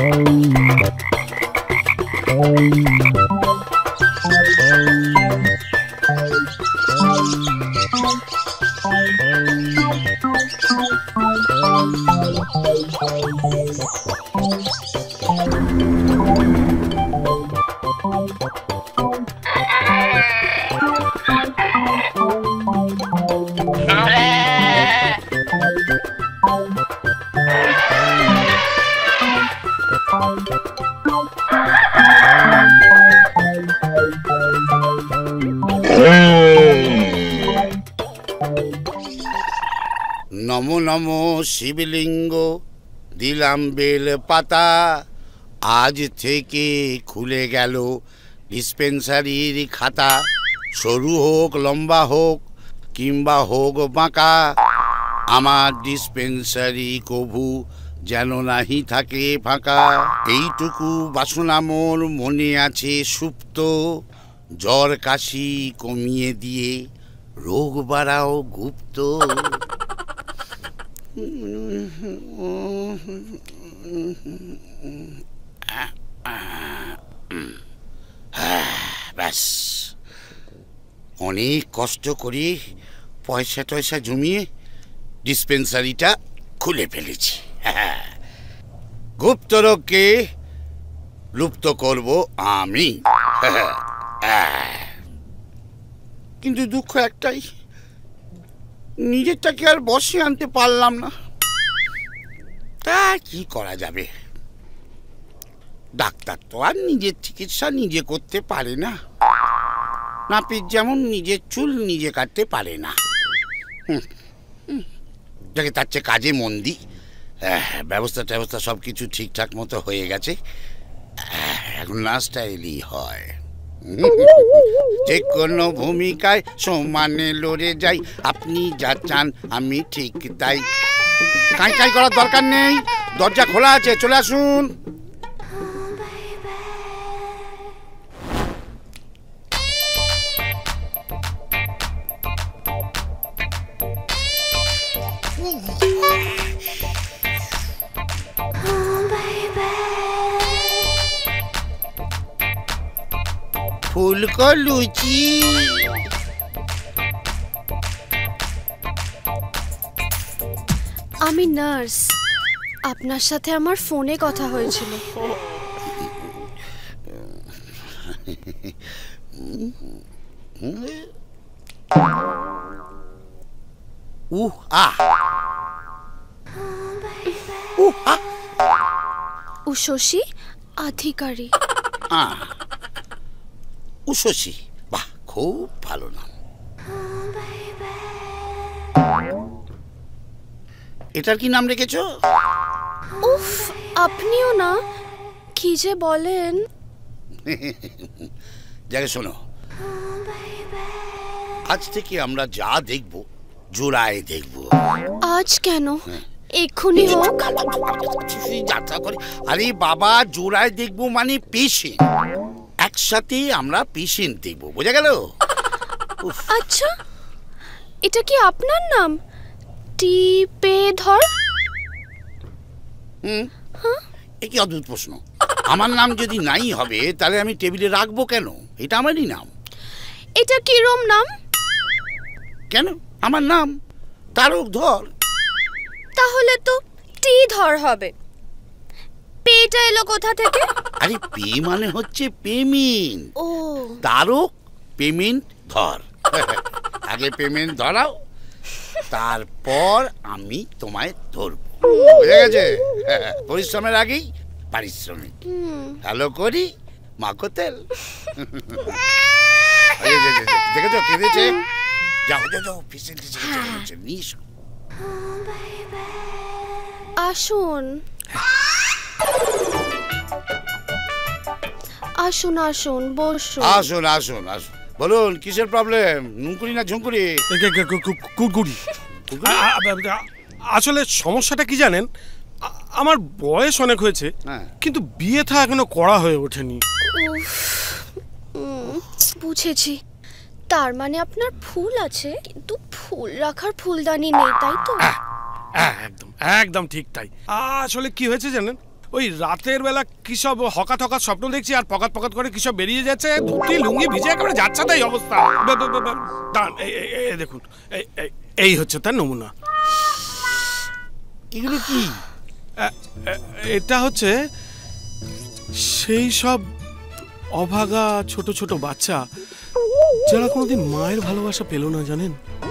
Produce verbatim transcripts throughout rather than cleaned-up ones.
नमो नमो शिवलिंग दिलाम बेल पाता आज थेके खुले गेलो डिस्पेंसारिर खाता सरु होक लम्बा होक किंबा होक बाँका आमार डिस्पेंसारि कभू जेनो नाहि थाके फाँका एइटुकु बासना मोर मने आछे सुप्त जर काशी कमिए दिए रोग बाड़ाओ गुप्त ব্যাস অনেক কষ্ট করে পয়সা টয়সা জমিয়ে ডিসপেন্সারিটা খুলে ফেলেছি। গুপ্ত রোগকে লুপ্ত করব আমি। কিন্তু দুঃখ একটাই, নিজেরটাকে আর বসে আনতে পারলাম না। তা কি করা যাবে, ডাক্তার তো আর নিজের চিকিৎসা নিজে করতে পারে না, নাপিত যেমন নিজের চুল নিজে কাটতে পারে না। যাকে তার চেয়ে কাজে মন দিই, ব্যবস্থা ট্যবস্থা সব কিছু ঠিকঠাক মতো হয়ে গেছে, এখন নাচটা এলেই হয়। যে কোনো ভূমিকায় সমানে লড়ে যাই, আপনি যা চান আমি ঠিক তাই। কাই কাই করার দরকার নেই, দরজা খোলা আছে, চলে আসুন। ফুলকো লুচি আমি নার্স, আপনার সাথে আমার ফোনে কথা হয়েছিল। উহ আ উহ আ উশসী আধিকারী। উশসী, বাহ, খুব ভালো নাম। এটার কি নাম রেখেছ? উফ, আপনিও না, কি যে বলেন। যাকে শোনো, আজ থেকে আমরা যা দেখব জোড়ায় দেখব। আজ কেন? এক্ষুনি হোক। যাত্রা করে, আরে বাবা, জোড়ায় দেখবো মানে পেশেন্ট, একসাথে আমরা পেশেন্ট দেখবো, বোঝা গেল? আচ্ছা, এটা কি আপনার নাম? টি পে ধর? হুম, এ কি অদ্ভুত প্রশ্ন। আমার নাম যদি নাই হবে তাহলে আমি টেবিলে রাখবো কেন? এটা আমারই নাম। এটা কিরম নাম? কেন, আমার নাম তারক ধর। তাহলে তো টি ধর হবে। পেটা এলো কোথা থেকে? আরে পে মানে হচ্ছে পেমেন্ট। ও, তারক পেমেন্ট ধর। আগে পেমেন্ট ধরাও, তারপর আমি তোমায় ধরবো, বুঝে গেছে? পরিশ্রমের আগেই পারিশ্রমিক। ভালো করি মাখো তেল। দেখেছো কেঁদেছে? যাও যাও যাও, পেশেন্ট এসেছে, নিস। আসুন আসুন আসুন, বসুন। আসুন আসুন আসুন, বলুন কিসের প্রবলেম? নুনকুড়ি না ঝুঁকুড়ি? কুড়কুড়ি। আসলে সমস্যাটা কি জানেন, আমার বয়স অনেক হয়েছে, কিন্তু বিয়ে থা এখনো করা হয়ে ওঠেনি। বুঝেছি, তার মানে আপনার ফুল আছে কিন্তু ফুল রাখার ফুলদানি নেই, তাই তো? একদম একদম ঠিক তাই। আসলে কি হয়েছে জানেন, ওই রাতের বেলা কি সব হকাত হকাত স্বপ্ন দেখছি আর পকাত পকাত করে কি সব বেরিয়ে যাচ্ছে, ধুতি লুঙ্গি ভিজে একেবারে যাচ্ছে তাই অবস্থা। দাঁড়ান, এই দেখুন, এই হচ্ছে তার নমুনা। এগুলো কি? এটা হচ্ছে সেই সব অভাগা ছোট ছোট বাচ্চা যারা কোনোদিন মায়ের ভালোবাসা পেল না, জানেন?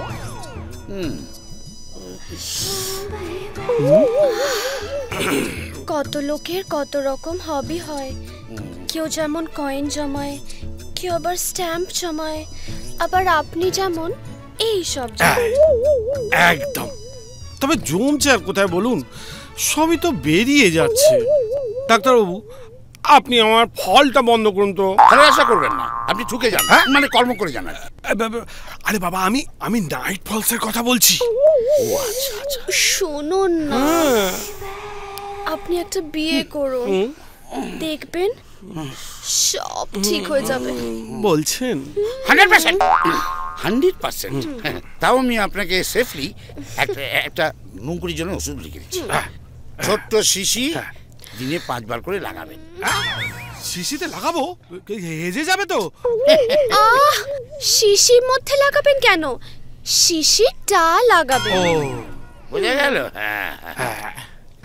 কত লোকের কত রকম হবি হয়। কেউ যেমন কয়েন জমায়, কেউ আবার স্ট্যাম্প জমায়, আবার আপনি যেমন এই সব। একদম। তবে জমছে আর কোথায় বলুন, সবই তো বেরিয়ে যাচ্ছে। ডাক্তারবাবু, আপনি আমার ফলটা বন্ধ করুন তো। আরে আশা করবেন না, আপনি ঠুকে যান, মানে কর্ম করে যান। আরে বাবা, আমি আমি নাইট ফলসের কথা বলছি। ও আচ্ছা আচ্ছা। শুনুন না, আপনি একটা বিয়ে করুন, দেখবেন সব ঠিক হয়ে যাবে। বলছেন? হান্ড্রেড পার্সেন্ট হান্ড্রেড পার্সেন্ট তাও আমি আপনাকে সেফলি একটা একটা নুঙ্কুরির জন্য ওষুধ লিখে দিচ্ছি। ছোট্ট শিশি, দিনে পাঁচবার করে লাগাবেন। শিশিতে লাগাবো? হেজে যাবে তো? আহ, শিশির মধ্যে লাগাবেন কেন? শিশিটা লাগাবেন। ও, বুঝে গেল? হ্যাঁ হ্যাঁ,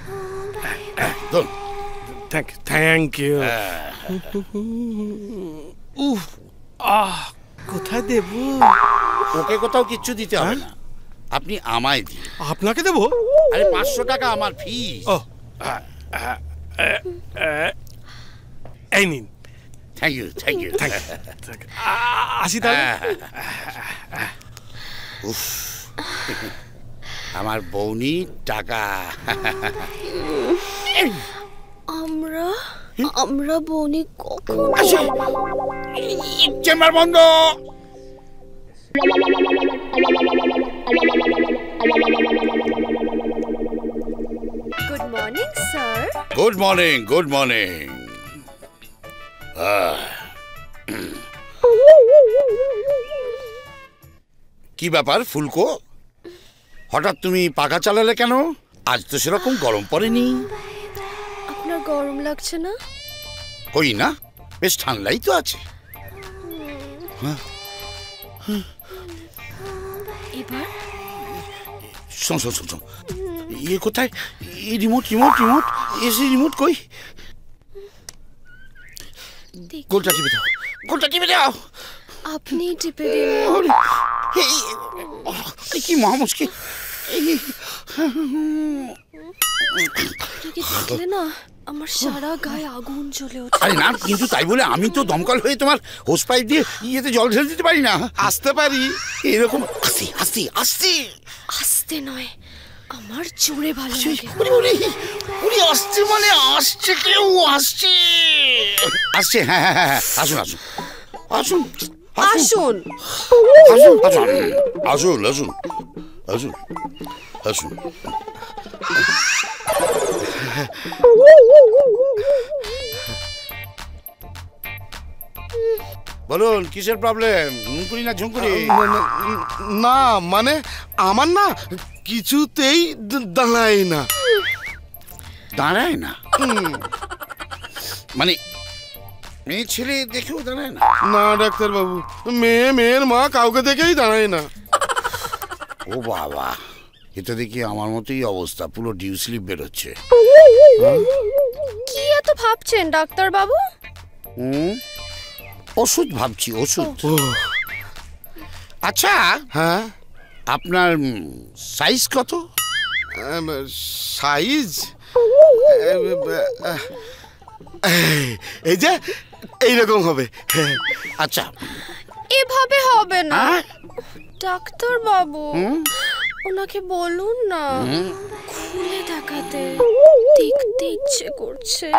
থ্যাংক থ্যাংক ইউ। উফ, আহ, কোথায় দেব? ওকে কোথাও কিচ্ছু দিতে হবে না, আপনি আমায় দিন। আপনাকে দেবো? আরে পাঁচশো টাকা আমার ফিস। ও, এই নিন। Thank you thank you thank you. আসি তাহলে। উফ, আমার বৌনি টাকা। আমরা আমরা বনি কখন? চেম্বার বন্ধ। Good morning sir. Good morning good morning. কি ব্যাপার ফুলকো, হঠাৎ তুমি পাখা চালালে কেন? আজ তো সেরকম গরম পড়েনি। আপনার গরম লাগছে না? কই না, বেশ ঠান্ডাই তো আছে। এবার শোন শোন শোন, ইয়ে কোথায়? এই remote remote remote AC remote কই? গোলটা টিপে দাও, গোলটা টিপে দাও। আপনি টিপে দিন। কি মহা মুশকিল। দেখলে না, আমার সারা গায়ে আগুন জ্বলে ওঠে। আরে না, কিন্তু তাই বলে আমি তো দমকল হয়ে তোমার হোস পাইপ দিয়ে ইয়েতে জল ঢেলে দিতে পারি না। আসতে পারি এরকম আস্তে আস্তে আস্তে আসতে নয়, আমার জোরে ভালো লাগে। উনি আসছে মানে আসছে, কেউ আসছে আসছে। হ্যাঁ হ্যাঁ হ্যাঁ, আসুন আসুন আসুন আসুন আসুন আসুন আসুন আসুন আসুন। বলুন কিসের প্রবলেম? নুনকুরি না ঝুঁকুরি? না মানে আমার না কিছুতেই দাঁড়ায় না। দাঁড়ায় না মানে মেয়ে ছেলে দেখেও দাঁড়ায় না? না ডাক্তার বাবু, মেয়ে মেয়ের মা কাউকে দেখেই দাঁড়ায় না। ও বাবা, এটা দেখি আমার মতোই অবস্থা, পুরো ডিউ স্লিপ বেরোচ্ছে। কি এত ভাবছেন ডাক্তার বাবু? হুম, ওষুধ ভাবছি, ওষুধ। আচ্ছা হ্যাঁ, আপনার সাইজ কত? সাইজ এই যে এইরকম হবে। আচ্ছা, এভাবে হবে না হ্যাঁ? ডাক্তার বাবু, ওনাকে বলুন না খুলে দেখাতে, দেখতে ইচ্ছে করছে।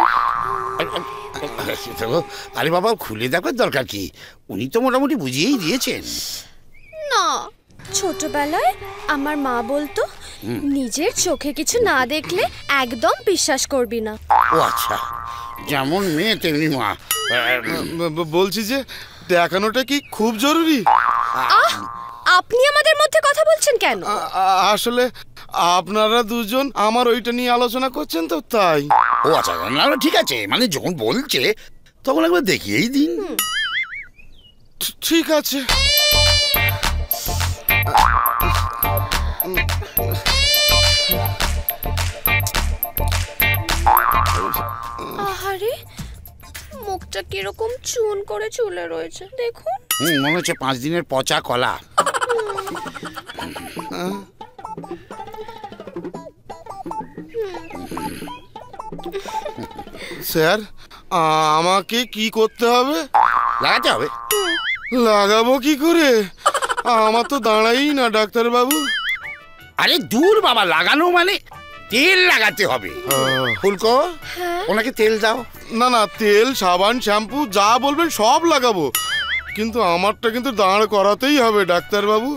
আরে বাবা, খুলে দেখার দরকার কি? উনি তো মোটামুটি বুঝিয়েই দিয়েছেন। না, ছোটবেলায় আমার মা বলতো নিজের চোখে কিছু না দেখলে একদম বিশ্বাস করবি না। ও আচ্ছা, যেমন মেয়ে তেমনি মা। বলছি যে দেখানোটা কি খুব জরুরি? আহ, আপনি আমাদের মধ্যে কথা বলছেন কেন? আসলে আপনারা দুজন আমার ওইটা নিয়ে আলোচনা করছেন তো তাই। ও আচ্ছা, না না, ঠিক আছে, মানে যখন বলছে তখন একবার দেখিয়েই দিন। ঠিক আছে। আহারে, মুখটা কিরকম চুন করে চুলে রয়েছে দেখুন। হুম, মনে হচ্ছে পাঁচ দিনের পচা কলা। স্যার, আমাকে কি করতে হবে? লাগাতে হবে। লাগাবো কি করে? আমার তো দাঁড়াই না ডাক্তার বাবু। আরে দূর বাবা, লাগানো মানে তেল লাগাতে হবে। ফুলকো, ওনাকে তেল দাও। না না, তেল, সাবান, শ্যাম্পু যা বলবেন সব লাগাবো, কিন্তু আমারটা কিন্তু দাঁড় করাতেই হবে ডাক্তার বাবু।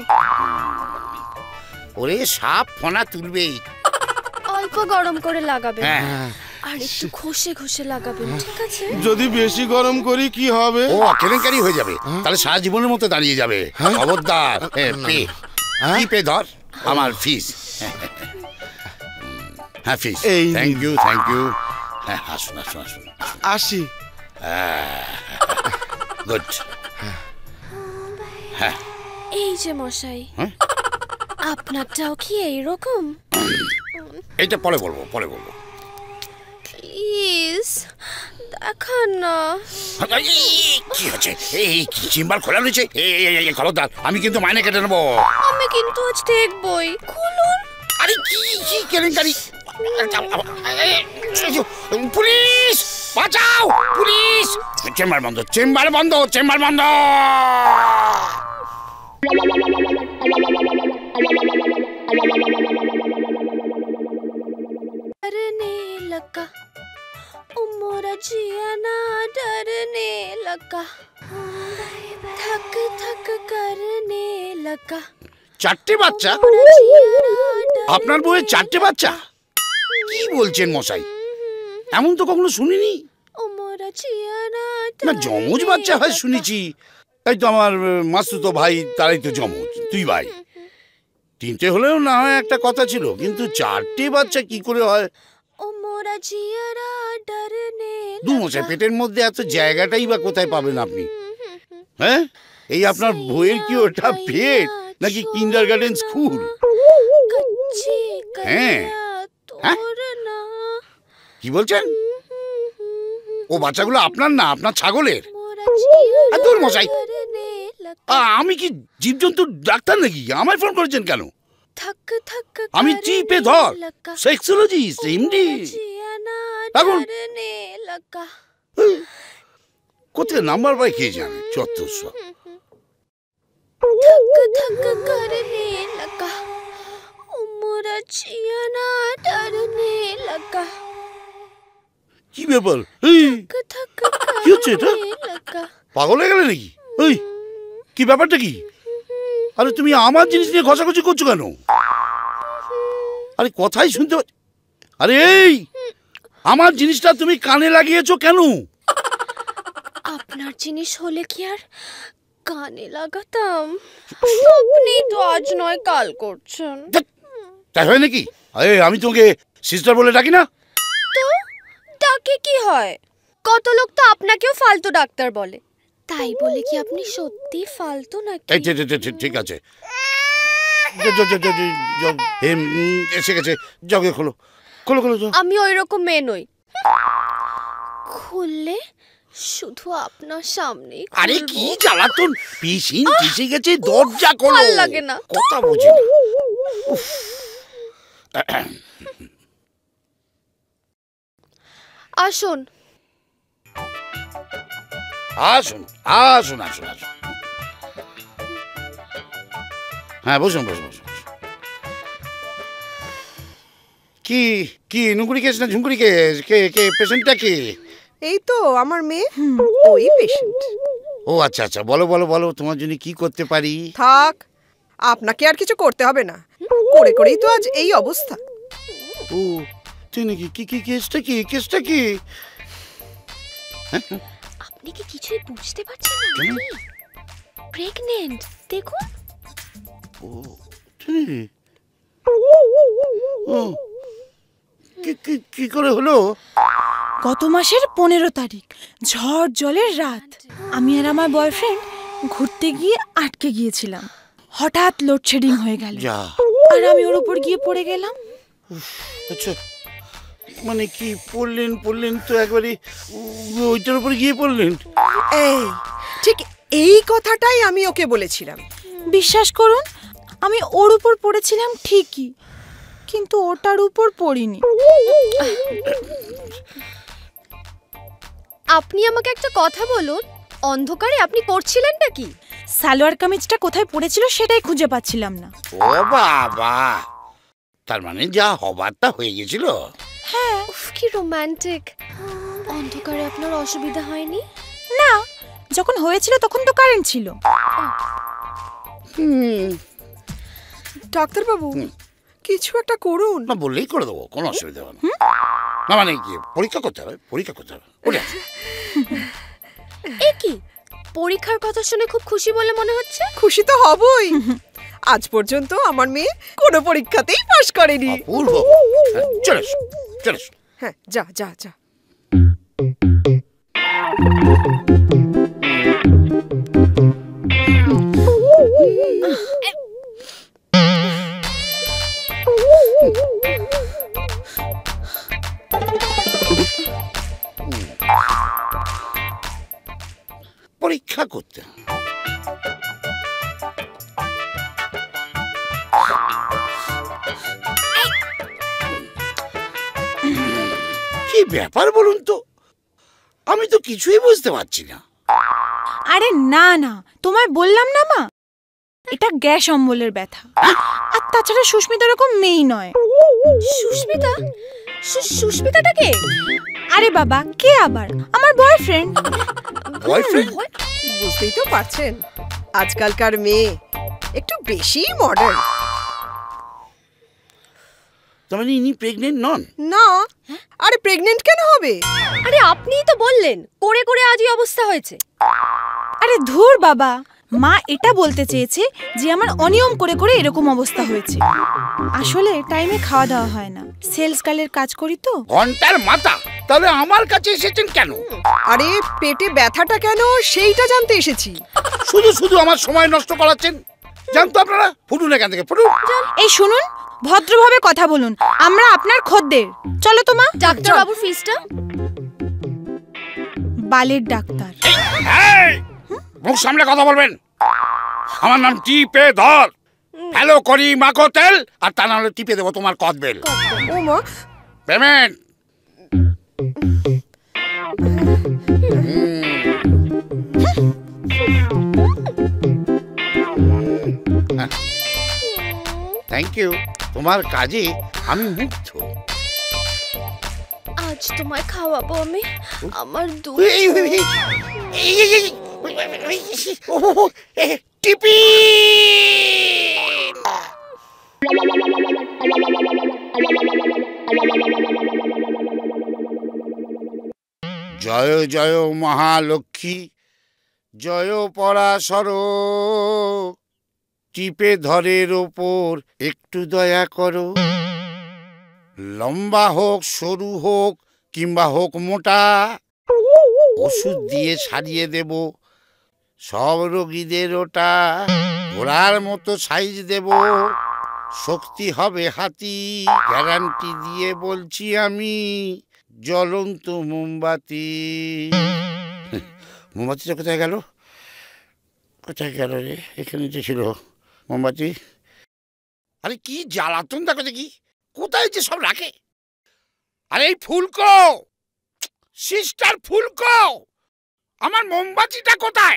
ওরে সাপ ফনা তুলবেই। অল্প গরম করে লাগাবেন, হ্যাঁ, আর একটু ঘষে ঘষে লাগাবেন, ঠিক আছে? যদি বেশি গরম করি কি হবে? ও কেলেঙ্কারি হয়ে যাবে, তাহলে সারা জীবনের মতো দাঁড়িয়ে যাবে। খবরদার, পে কি পে ধর আমার ফিস। হ্যাঁ fees. Thank you thank you. হ্যাঁ, আসুন আসুন আসুন। আসি। গুড। হ্যাঁ, এই যে মশাই, হ্যাঁ? আপনারটাও কি এইরকম? এইটা পরে বলবো, পরে বলবো। প্লিজ দেখান না। কি হচ্ছে? এই কি চেম্বার খোলা রয়েছে? এই খবরদার, আমি কিন্তু মাইনে কেটে নেবো। আমি কিন্তু আজ দেখবই, খুলুন। আরে কি কি কেলেঙ্কারি! পুলিশ বাঁচাও, পুলিশ! চেম্বার বন্ধ, চেম্বার বন্ধ, চেম্বার বন্ধ। डरने लगा, ओ मोरा जिया ना डरने लगा, थक थक करने लगा। চারটে বাচ্চা? আপনার বউয়ের চারটে বাচ্চা? কি বলছেন মশাই? এমন তো কখনো শুনিনি। না, যমজ বাচ্চা হয় শুনেছি, তাই তো আমার মাসুতো ভাই, তারাই তো যমজ, দুই ভাই। তিনটে হলেও না হয় একটা কথা ছিল, কিন্তু চারটে বাচ্চা কি করে হয়? দু মশাই, পেটের মধ্যে এত জায়গাটাই বা কোথায় পাবেন আপনি? হ্যাঁ, এই আপনার বইয়ের কি ওটা পেট নাকি কিন্ডারগার্টেন স্কুল? হ্যাঁ, কি বলছেন? ও বাচ্চাগুলো আপনার না, আপনার ছাগলের। দূর মশাই, আমি কি জীবজন্তুর ডাক্তার নাকি? আমায় ফোন করেছেন কেন? আমি T P Dhar, sexologist, MD. এখন কোথায় নাম্বার পাই কে জানে, চত্ব সব। কি ব্যাপার? কি হচ্ছে এটা? পাগল হয়ে গেলে নাকি? ওই কি ব্যাপারটা কি? আরে তুমি আমার জিনিস নিয়ে ঘষাঘষি করছো কেন? আরে কথাই শুনতে। আরে এই আমার জিনিসটা তুমি কানে লাগিয়েছো কেন? আপনার জিনিস হলে কি আর কানে লাগাতাম? আপনি তো আজ নয় কাল করছেন। তাই হয় নাকি? আরে আমি তোমাকে সিস্টার বলে ডাকি না? তো ডাকে কি হয়? কত লোক তো আপনাকেও ফালতু ডাক্তার বলে, তাই বলে কি আপনি সত্যি ফালতু নাকি? ঠিক আছে, এসে গেছে, জগে খোলো খোলো খোলো। আমি ওই রকম মেয়ে নই, খুললে শুধু আপনার সামনে। আরে কি জ্বালাতন! পিসিন পিসে গেছে, দরজা খোলো। ভাল লাগে না, কথা বুঝি না। আসুন আসুন আসুন আসুন আসুন। হ্যাঁ, বসুন বসুন বসুন। কি কি নুকুরি কেস না ঝুমকুরি কেস? কে কে পেশেন্টটা কে? এই তো আমার মেয়ে, ওই পেশেন্ট। ও আচ্ছা আচ্ছা, বলো বলো বলো, তোমার জন্য কি করতে পারি? থাক, আপনাকে আর কিছু করতে হবে না, করে করেই তো আজ এই অবস্থা। ও তুই নাকি? কি কি কেসটা কি? কেসটা কি? আপনি কি কিছুই বুঝতে পারছেন না? প্রেগনেন্ট, দেখুন। ও তুই কি করে হলো? গত মাসের পনেরো তারিখ ঝড় জলের রাত, আমি আর আমার বয়ফ্রেন্ড ঘুরতে গিয়ে আটকে গিয়েছিলাম। হঠাৎ লোডশেডিং হয়ে গেল আর আমি ওর উপর গিয়ে পড়ে গেলাম। আচ্ছা, মানে কি পড়লেন পড়লেন তো একবারে ওইটার উপর গিয়ে পড়লেন? এই ঠিক এই কথাটাই আমি ওকে বলেছিলাম। বিশ্বাস করুন, আমি ওর উপর পড়েছিলাম ঠিকই, কিন্তু ওটার উপর পড়িনি। আপনি আমাকে একটা কথা বলুন, অন্ধকারে আপনি করছিলেন নাকি? সালোয়ার কামিজটা কোথায় পড়েছিল সেটাই খুঁজে পাচ্ছিলাম না। ও বাবা, তার মানে যা হবার তা হয়ে গেছিল। হ্যাঁ। উফ, কি রোমান্টিক। অন্ধকারে আপনার অসুবিধা হয়নি? না, যখন হয়েছিল তখন তো কারেন্ট ছিল। ডাক্তার বাবু, কিছু একটা করুন। না বললেই করে দেবো, কোনো অসুবিধা হবে না। না মানে কি, পরীক্ষা করতে হবে, পরীক্ষা করতে হবে। এ কি, পরীক্ষার কথা শুনে খুব খুশি বলে মনে হচ্ছে। খুশি তো হবই, আজ পর্যন্ত আমার মেয়ে কোনো পরীক্ষাতেই পাশ করেনি। অপূর্ব। চলে এসো, চলে এসো। হ্যাঁ, যা যা যা। পরীক্ষা করতে কি ব্যাপার বলুন তো, আমি তো কিছুই বুঝতে পারছি না। আরে না না, তোমায় বললাম না মা, এটা গ্যাস অম্বলের ব্যথা। আর তাছাড়া সুস্মিতা এরকম মেয়ে নয়। সুস্মিতা? সুস্মিতাটা কে? আরে বাবা, কে আবার? আমার বয়ফ্রেন্ড। বয়ফ্রেন্ড? বুঝতেই তো পারছেন, আজকালকার মেয়ে একটু বেশি মডার্ন। তার মানে ইনি প্রেগনেন্ট নন? না। আরে প্রেগনেন্ট কেন হবে? আরে আপনিই তো বললেন করে করে আজই অবস্থা হয়েছে। আরে ধুর বাবা, মা এটা বলতে চেয়েছে যে আমার অনিয়ম করে করে এরকম অবস্থা হয়েছে। আসলে টাইমে খাওয়া দাওয়া হয় না, সেলস গার্লের কাজ করি তো। ঘন্টার মাথা, তাহলে আমার কাছে এসেছেন কেন? আরে পেটে ব্যথাটা কেন সেইটা জানতে এসেছি। শুধু শুধু আমার সময় নষ্ট করাচ্ছেন। জানতো আপনারা, ফুটুন এখান থেকে, ফুটুন। এই শুনুন, ভদ্রভাবে কথা বলুন, আমরা আপনার খদ্দের। চলো তো মা। ডাক্তার বাবুর ফিসটা? বালের ডাক্তার। এই, মুখ সামলে কথা বলবেন। আমার নাম টি পে ধর। হ্যালো করি মাখো তেল, আর তা না হলে টিপে দেবো তোমার কদবেল। ও মা, পেমেন্ট। থ্যাংক ইউ, তোমার কাজে আমি মুগ্ধ। আজ তোমায় খাওয়াবো আমি আমার দুধ। এই, এই, এই, এই, এই, এই, ও, ও, ও, এ, টিপি। জয় জয় মহালক্ষ্মী, জয় পরাশর, টিপে ধরের ওপর একটু দয়া করো। লম্বা হোক, সরু হোক, কিংবা হোক মোটা, ওষুধ দিয়ে সারিয়ে দেব সব রোগীদের ওটা। ঘোড়ার মতো সাইজ দেব, শক্তি হবে হাতি, গ্যারান্টি দিয়ে বলছি আমি, জ্বলন্ত মোমবাতি। মোমবাতিটা কোথায় গেল? কোথায় গেল রে? এখানে যে ছিল মোমবাতি। আরে কি জ্বালাতন দেখো দেখি, কোথায় যে সব রাখে। আরে এই ফুলকো, সিস্টার ফুলকো, আমার মোমবাতিটা কোথায়?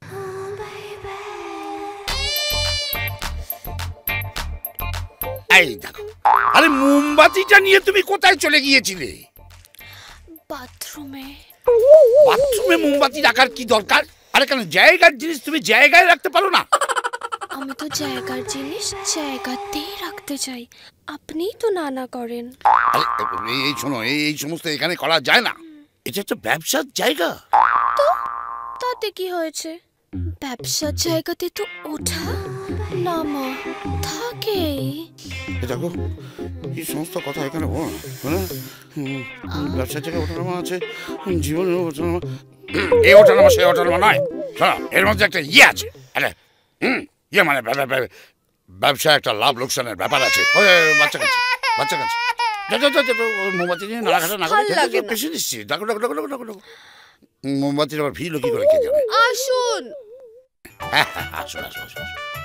এই দেখো, আরে মোমবাতিটা নিয়ে তুমি কোথায় চলে গিয়েছিলে? বাথরুমে। বাথরুমে মোমবাতি রাখার কি দরকার? আরে কেন, জায়গার জিনিস তুমি জায়গায় রাখতে পারো না? আমি তো জায়গার জিনিস জায়গাতেই রাখতে চাই, আপনিই তো নানা করেন। আরে এই শোনো, এই সমস্ত এখানে করা যায় না, এটা একটা ব্যবসার জায়গা। তো তাতে কি হয়েছে? ব্যবসার জায়গাতে তো ওঠা নামা থাক ওকে। দেখো এই সমস্ত কথা এখানে বলো না, হ্যাঁ? হুম, ব্যবসার জায়গায় ওঠানামা আছে, জীবনে ওঠানামা, এই ওঠানামা সে ওঠানামা নয়। শোনো, এর মধ্যে একটা ইয়ে আছে, আরে হুম ইয়ে মানে ব্যা- ব্যা- ব্যবসা একটা লাভ লোকসানের ব্যাপার আছে। ওই বাচ্চা কাছে বাচ্চা কাছে মোমবাতি নিয়ে নাড়াঘাটা না করে পেশে দিচ্ছি। ডাকো ডাকো ডাকো ডাকো ডাকো ডাকো। মোমবাতির আবার ভিড় কি করে কে যাবে? আসুন। হ্যাঁ হ্যাঁ আসুন আসুন আসুন।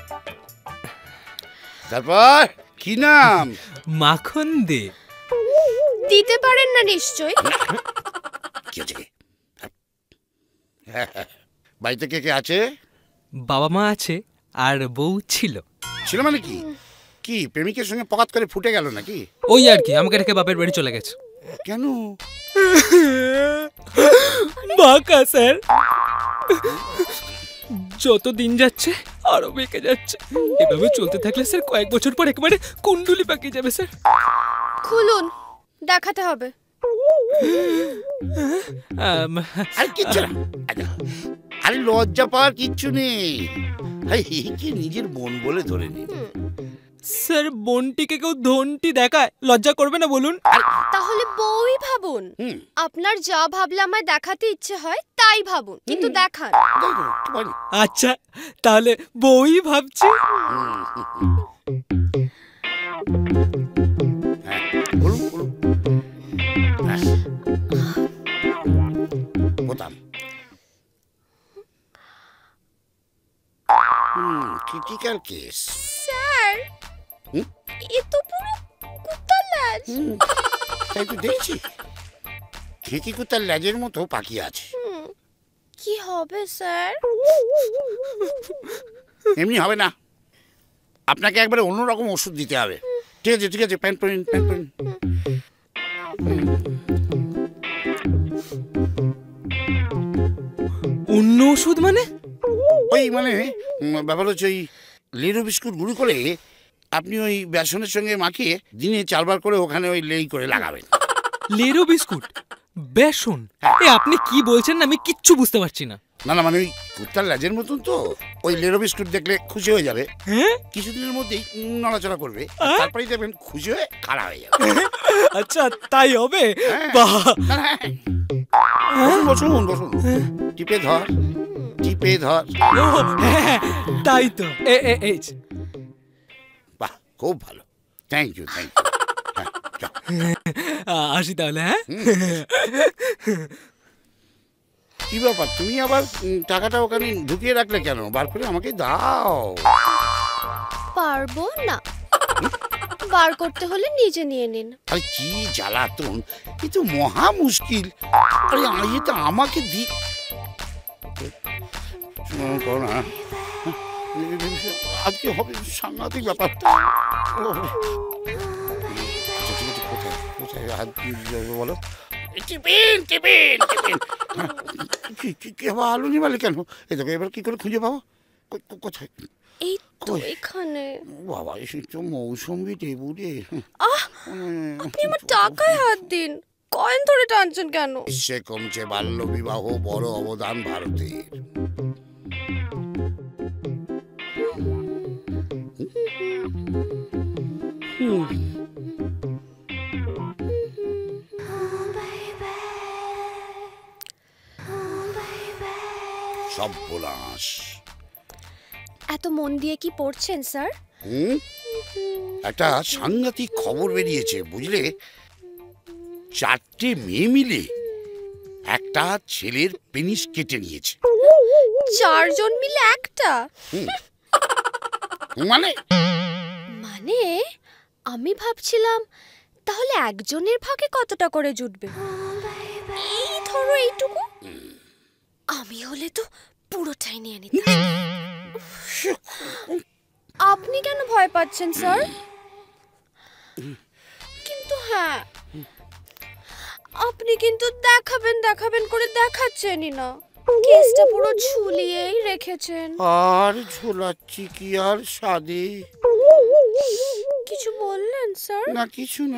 তারপর কি নাম? মাখন দে। দিতে পারেন না নিশ্চয়ই। কি আছে কি? বাড়িতে কে কে আছে? বাবা মা আছে আর বউ ছিল। ছিল মানে কি? কি প্রেমিকের সঙ্গে পকাত করে ফুটে গেল নাকি? ওই আর কি, আমাকে রেখে বাপের বাড়ি চলে গেছে। কেন? বাঁকা স্যার, যত দিন যাচ্ছে আরো বেঁকে যাচ্ছে। এভাবে চলতে থাকলে স্যার কয়েক বছর পর একেবারে কুণ্ডুলি পাকিয়ে যাবে স্যার। খুলুন, দেখাতে হবে। আম, আর কিচ্ছু না। আচ্ছা, আরে লজ্জা পাওয়ার কিচ্ছু নেই। আরে কি নিজের বোন বলে ধরে নিন। স্যার বোনটিকে কেউ ধনটি দেখায়, লজ্জা করবে না বলুন? তাহলে বউই ভাবুন। হুম। আপনার যা ভাবলে আমায় দেখাতে ইচ্ছে হয় তাই ভাবুন, কিন্তু দেখান। দেখো, একটু বলি। আচ্ছা তাহলে বউই ভাবছি। হ্যাঁ, বলুন, বলুন। হ্যাঁ। বোতাম। হুম, ক্রিটিক্যাল কেস। স্যার, হুম? এ তো পুরো কুত্তার ল্যাজ। হুম, তাই তো দেখছি। খেঁকি কুত্তার ল্যাজের মতো পাকিয়ে আছে। কি হবে স্যার? এমনি হবে না, আপনাকে একবারে অন্যরকম ওষুধ দিতে হবে। ঠিক আছে ঠিক আছে, প্যান্ট পরিন প্যান্ট পরিন। অন্য ওষুধ মানে? ওই মানে উম, ব্যাপার হচ্ছে ওই লেরো বিস্কুট গুঁড়ো করে আপনি ওই বেসনের সঙ্গে মাখিয়ে দিনে চারবার করে ওখানে ওই লেই করে লাগাবেন। লেরো বিস্কুট, বেসন? এ আপনি কি বলছেন আমি কিচ্ছু বুঝতে পারছি না। না না মানে ওই কুত্তার ল্যাজের মতন তো, ওই লেরো বিস্কুট দেখলে খুশি হয়ে যাবে। হ্যাঁ কিছুদিনের মধ্যেই নড়াচড়া করবে, তারপরেই দেখবেন খুশি হয়ে খাড়া হয়ে যাবে। আচ্ছা তাই হবে? হ্যাঁ। বাহ, না, না, হ্যাঁ। বসুন বসুন বসুন, টিপে ধর টিপে ধর। ও, হ্যাঁ, তাই তো। এ এ এই যে। বাহ, খুব ভালো, থ্যাংক ইউ থ্যাংক ইউ। আ, আসি তাহলে। হ্যাঁ কি ব্যাপার, তুমি আবার উম, টাকাটা ওখানে ঢুকিয়ে রাখলে কেন? বার করে আমাকে দাও। পারবো না, বার করতে হলে নিজে নিয়ে নিন। আরে কি জ্বালাতন, এ তো মহা মুশকিল। আরে আইয়ে তো আমাকে দি শোনো, করো না। আজকে হবে সাংঘাতিক ব্যাপার। আচ্ছা, ঠিক আছে, কোথায় কোথায় হাত দিয়ে যাবে বলো? Tiffin tiffin tiffin. কি কি কি আবার আলু নিবালে কেন? এই দেখো এবার কি করে খুঁজে পাবো? কো- কো- কোথায়? এই তো কই? এখানে। বাবা, এসে তো মৌসুমি লেবু রে। আহ, আপনি আমার টাকায় হাত দিন, কয়েন ধরে টানছেন কেন? বিশ্বে কমছে বাল্য বিবাহ, বড় অবদান ভারতের। সর্বনাশ। এত মন দিয়ে কি পড়ছেন স্যার? হুম, একটা সাংঘাতিক খবর বেরিয়েছে বুঝলে। চারটে মেয়ে মিলে একটা ছেলের পেনিস কেটে নিয়েছে। চারজন মিলে একটা? মানে মানে আমি ভাবছিলাম তাহলে একজনের ভাগে কতটা করে জুটবে। এই ধরো এইটুকু, আমি হলে তো পুরোটাই নিয়ে নিতাম। আপনি কেন ভয় পাচ্ছেন স্যার? কিন্তু হ্যাঁ, আপনি কিন্তু দেখাবেন দেখাবেন করে দেখাচ্ছেনই না, কেসটা পুরো ঝুলিয়েই রেখেছেন। আর ঝোলাচ্ছি কি আর সাদে? কিছু বললেন স্যার? না কিছু না।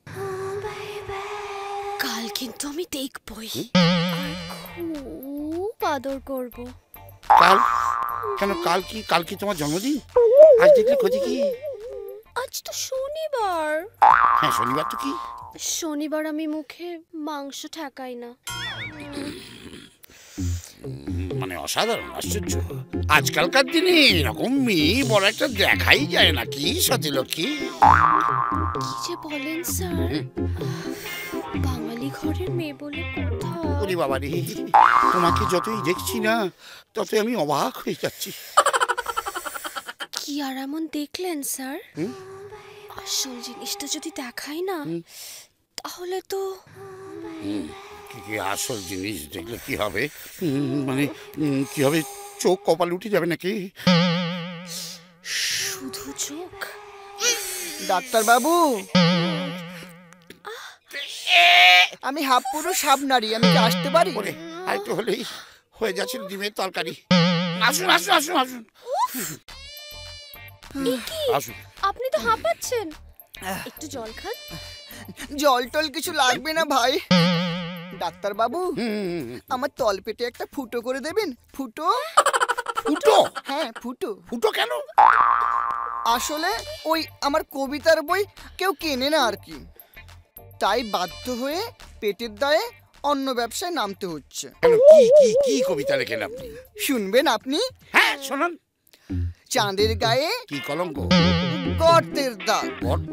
কাল কিন্তু আমি দেখবই, আর খুব আদর করব। কাল কেন? কাল কি? কাল কি তোমার জন্মদিন? আজ দেখলে ক্ষতি কি? আজ তো শনিবার। হ্যাঁ শনিবার তো কি? শনিবার আমি মুখে মাংস ঠেকাই না। মানে অসাধারণ, আশ্চর্য। আজকালকার দিনে এরকম মেয়ে বড় একটা দেখাই যায় না কি সতীলক্ষ্মী? কি যে বলেন স্যার, বাঙালি ঘরের মেয়ে বলে কথা। ওরে বাবা রে, তোমাকে যতই দেখছি না ততই আমি অবাক হয়ে যাচ্ছি। কি আর এমন দেখলেন স্যার? আসল জিনিসটা যদি দেখাই না তাহলে তো। কি কি আসল জিনিস দেখলে কি হবে? মানে কি হবে? চোখ কপাল উঠে যাবে নাকি? শুধু চোখ? ডাক্তার বাবু, আমি হাফ পুরুষ হাফ নারী, আমি কি আসতে পারি? আর একটু হলেই হয়ে যাচ্ছে ডিমের তরকারি। আসুন আসুন আসুন আসুন আসুন। আপনি তো হাঁপাচ্ছেন, একটু জল খান। জল টল কিছু লাগবে না ভাই। ডাক্তার বাবু, আমার তলপেটে একটা ফুটো করে দেবেন। ফুটো? ফুটো? হ্যাঁ ফুটো। ফুটো কেন? আসলে ওই আমার কবিতার বই কেউ কেনে না আর কি, তাই বাধ্য হয়ে পেটের দায়ে অন্য ব্যবসায় নামতে হচ্ছে। কি কি কি কবিতা লেখেন আপনি? শুনবেন আপনি? হ্যাঁ শোনান। চাঁদের গায়ে কি কলঙ্ক? গর্তের দাগ,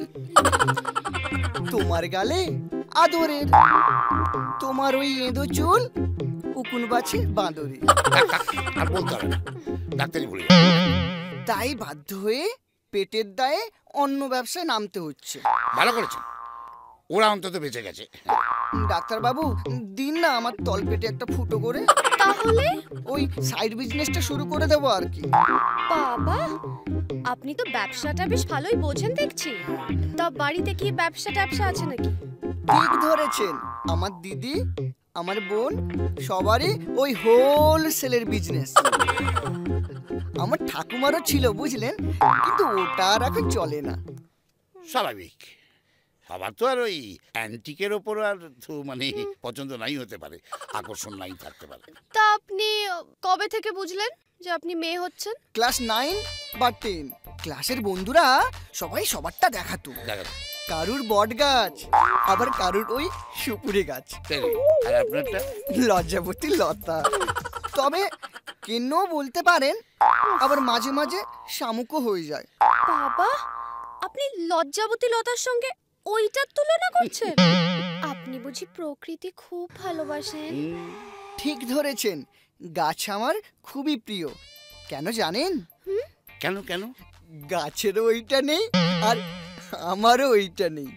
তোমার গালে আদরের, তোমার ওই এঁদো চুল উকুন বাছে বাঁদরে। আর বলতে হবে না, ডাক্তারি বলি। তাই বাধ্য হয়ে পেটের দায়ে অন্য ব্যবসায় নামতে হচ্ছে। ভালো করেছেন, ওরা অন্তত বেঁচে গেছে। ডাক্তার বাবু, দিন না আমার তলপেটে একটা ফুটো করে, তাহলে ওই সাইড বিজনেসটা শুরু করে দেবো আর কি। বাবা, আপনি তো ব্যবসাটা বেশ ভালোই বোঝেন দেখছি। তা বাড়িতে কি ব্যবসা ট্যাবসা আছে নাকি? ঠিক ধরেছেন, আমার দিদি আমার বোন সবারই ওই হোলসেলের বিজনেস। আমার ঠাকুমারও ছিল বুঝলেন, কিন্তু ওটা আর এখন চলে না। স্বাভাবিক, সবার তো আর ওই অ্যান্টিকের ওপর আর তো মানে পছন্দ নাই হতে পারে, আকর্ষণ নাই থাকতে পারে। তা আপনি কবে থেকে বুঝলেন যে আপনি মেয়ে হচ্ছেন? ক্লাস নাইন বা টেন ক্লাসের বন্ধুরা সবাই সবারটা দেখাতো। কারুর বট গাছ, আবার কারুর ওই সুপুরি গাছ, আর আপনারটা লজ্জাবতী লতা। তবে কেন বলতে পারেন, আবার মাঝে মাঝে শামুকও হয়ে যায়। বাবা, আপনি লজ্জাবতী লতার সঙ্গে ওইটার তুলনা করছেন? আপনি বুঝি প্রকৃতি খুব ভালোবাসেন? ঠিক ধরেছেন, গাছ আমার খুবই প্রিয়। কেন জানেন? কেন কেন? গাছেরও ওইটা নেই আর আমারও ওইটা নেই।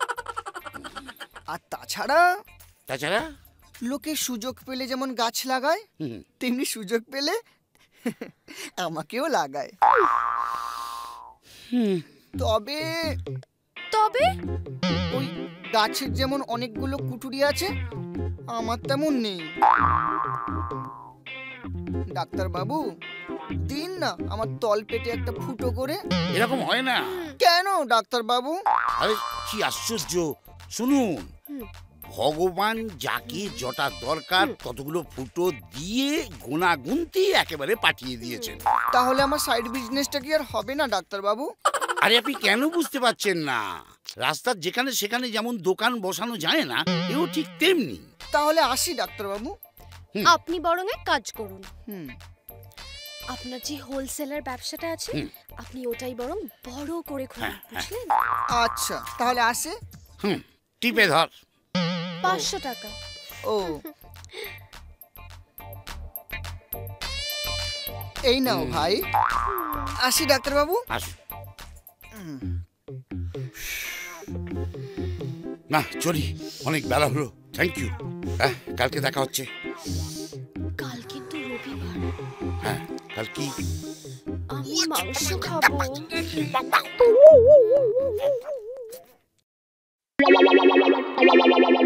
আর তাছাড়া তাছাড়া লোকে সুযোগ পেলে যেমন গাছ লাগায়, তেমনি সুযোগ পেলে আমাকেও লাগায়। তবে তবে ওই গাছের যেমন অনেকগুলো কুঠুরি আছে, আমার তেমন নেই। ডাক্তার বাবু, দিন না আমার তলপেটে একটা ফুটো করে। এরকম হয় না। কেন ডাক্তার বাবু? আরে কি আশ্চর্য! শুনুন, ভগবান যাকে যটা দরকার ততগুলো ফুটো দিয়ে গুণাগুনতি একেবারে পাঠিয়ে দিয়েছেন। তাহলে আমার সাইড বিজনেসটা কি আর হবে না ডাক্তার বাবু? আরে আপনি কেন বুঝতে পারছেন না? রাস্তার যেখানে সেখানে যেমন দোকান বসানো যায় না, এও ঠিক তেমনি। তাহলে আসি ডাক্তার বাবু। আপনি বরং এক কাজ করুন, হুম, আপনার যে হোলসেলার ব্যবসাটা আছে আপনি ওটাই বরং বড় করে খুলুন, বুঝলেন? আচ্ছা তাহলে আসে। হুম, টিপে ধর। পাঁচশো টাকা। ও, এই নাও ভাই। আসি ডাক্তার বাবু। আসুন। না চলি, অনেক বেলা হলো। Thank you. হ্যাঁ, কালকে দেখা হচ্ছে। কাল কিন্তু রবিবার। হ্যাঁ, কাল কি? আমি মাংস খাবো।